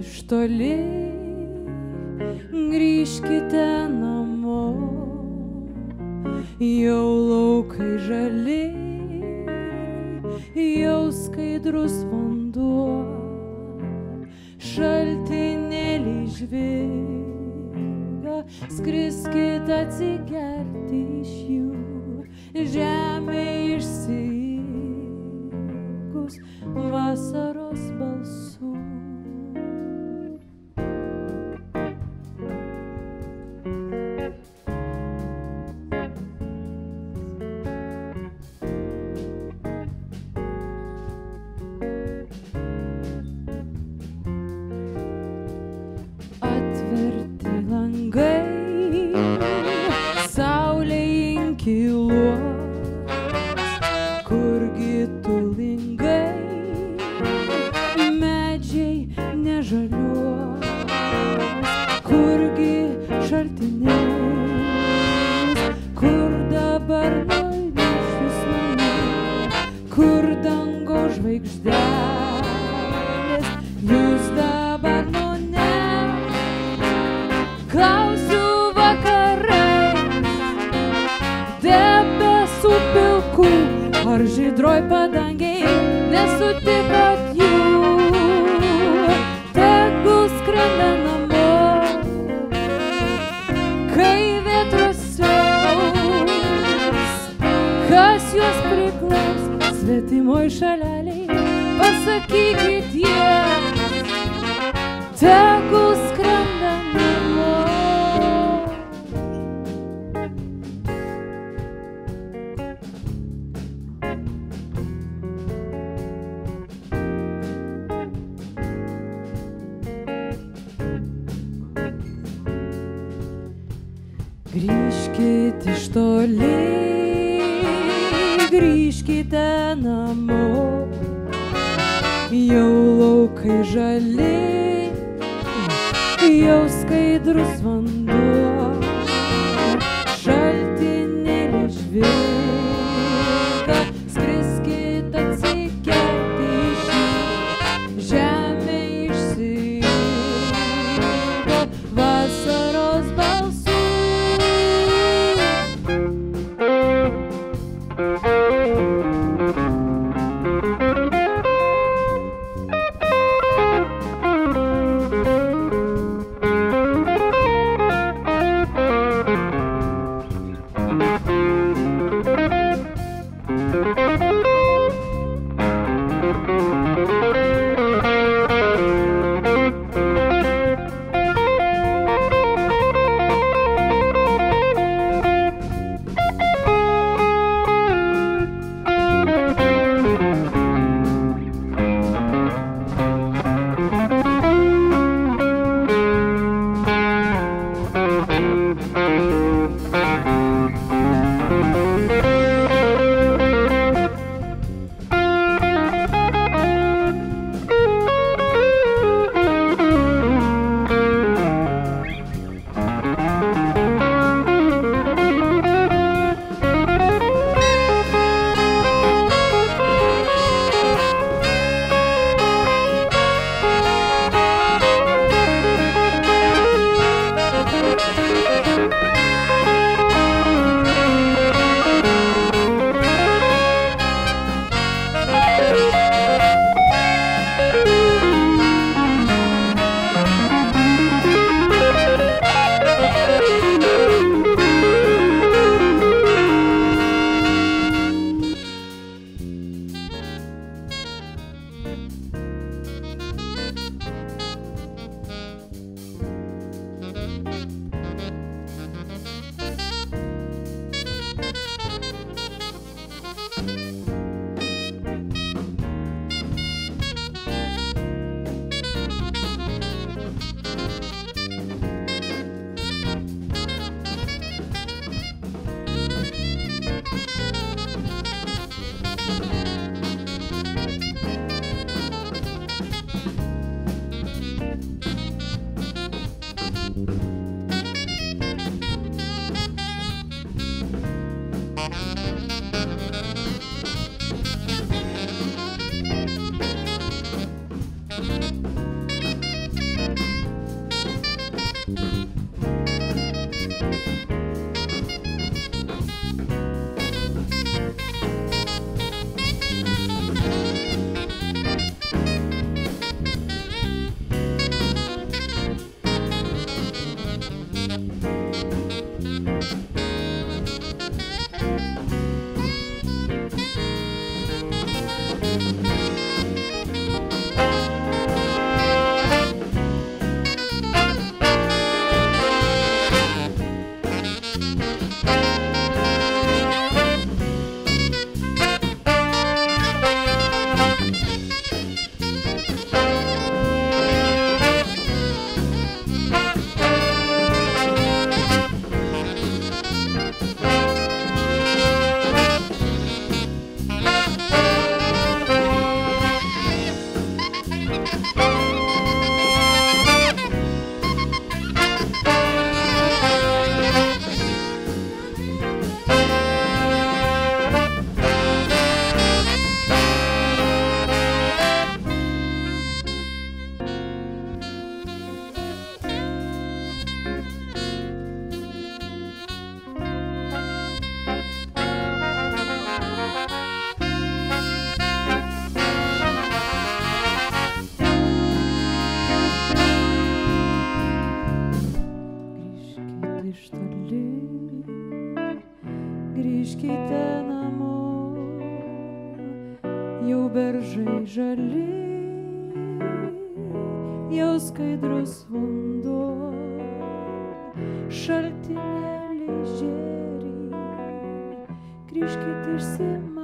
iš toli, grįžkite namo, jau laukai žali, jau skaidrus vanduo, šaltinėlį žvilga, skriskit atsigerti iš jų, žemė išsiilgus vasaros balsų. Atverti langai, saulė inkiluos, kurgi tu lingai, medžiai nežaliuos, kurgi šaltinėlis, kur dabar nuilšis namai, kur dangaus žvaigždelės, jūs dabar klausiu vakarais, debesų pilkų, ar žydroj padangiai nesutikot jų, tegul skrenda namo, kai vėtros siaus, kas juos priklaus, svetimoj šaleliai, pasakykit jiems, tegul skrenda namo. Grįžkit iš toli, grįžkite namo, jau laukai žali, jau skaidrus vanduo, šaltinėlį žvilga, skriskit atsigerti iš jų, žemė išsiilgo vasaros balsų. toli, grįžkite namo, jau beržai žali, jau skaidrus vanduo, šaltinėliai žėri, grįžkit išsim